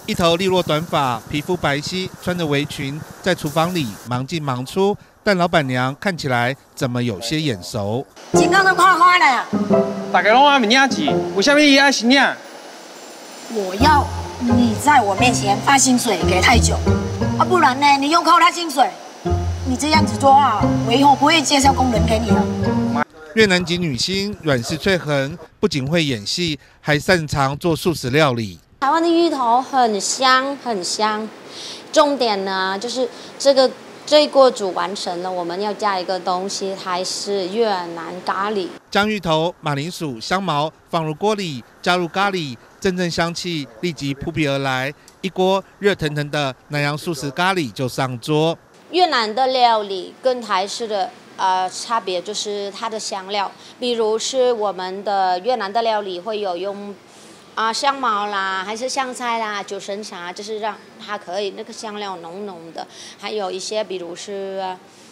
一头利落短发，皮肤白皙，穿着围裙，在厨房里忙进忙出。但老板娘看起来怎么有些眼熟？ 真刚都看花了。 大家拢爱领钱，为什么伊爱是领？ 我要你在我面前发薪水给太久，啊，不然呢，你又扣他薪水。你这样子做啊，我以后不会介绍工人给你了。 越南籍女星阮氏翠恒不仅会演戏，还擅长做素食料理。 台湾的芋头很香，很香。重点呢，就是这一锅煮完成了，我们要加一个东西，还是越南咖喱。 将芋头、马铃薯、香茅放入锅里，加入咖喱，阵阵香气立即扑鼻而来，一锅热腾腾的南洋素食咖喱就上桌。 越南的料理跟台式的差别就是它的香料，比如是我们的越南的料理会有用香茅啦，还是香菜啦、九层茶，就是让它可以那个香料浓浓的。还有一些比如是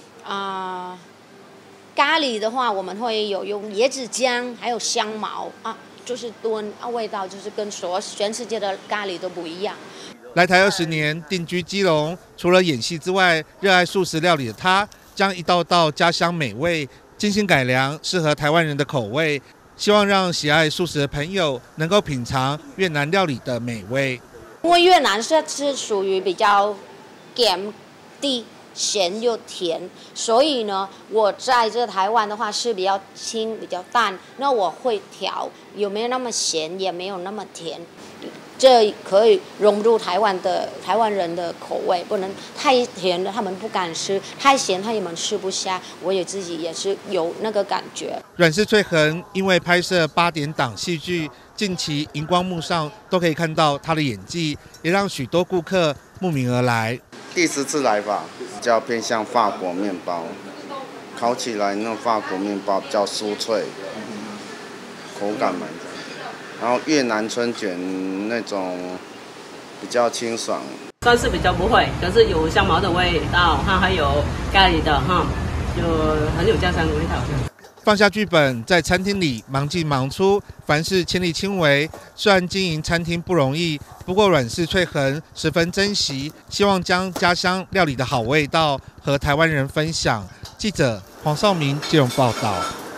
咖喱的话，我们会有用椰子姜，还有香茅就是炖味道就是跟全世界的咖喱都不一样。 来台20年，定居基隆，除了演戏之外，热爱素食料理的他，将一道道家乡美味精心改良，适合台湾人的口味，希望让喜爱素食的朋友能够品尝越南料理的美味。 因为越南是属于比较咸地咸又甜，所以呢，我在这台湾的话是比较清、比较淡，那我会调，有没有那么咸，也没有那么甜。这可以融入台湾人的口味，不能太甜的他们不敢吃，太咸他们吃不下。我自己也是有那个感觉。 阮氏翠恒因为拍摄8点档戏剧，近期荧光幕上都可以看到她的演技，也让许多顾客慕名而来。 第10次来吧，比较偏向法国面包，烤起来那种法国面包比较酥脆，口感蛮好。然后越南春卷那种比较清爽， 算是比较不会，可是有香茅的味道，还有咖喱的就很有家乡的味道。 放下剧本，在餐厅里忙进忙出，凡事亲力亲为。虽然经营餐厅不容易，不过阮氏翠恒十分珍惜，希望将家乡料理的好味道和台湾人分享。记者黄少明基隆报道。